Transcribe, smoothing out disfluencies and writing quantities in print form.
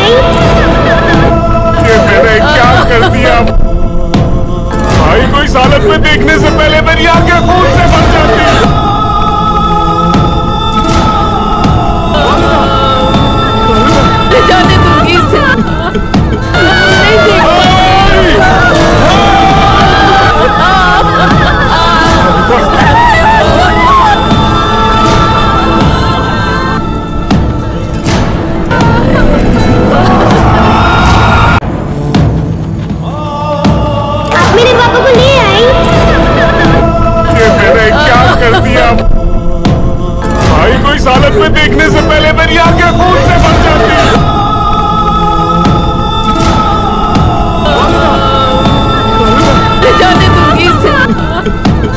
ये मैंने क्या कर दिया? भाई को इस हालत में देखने से पहले मेरी आंखें खून से भर जाती। जाने दूंगी इसे। आप मेरे पापा को ले आए। ये मैंने क्या कर दिया? भाई को इस हालत में देखने से पहले मेरी आंखें खून से भर जाती। जाने दूंगी इसे।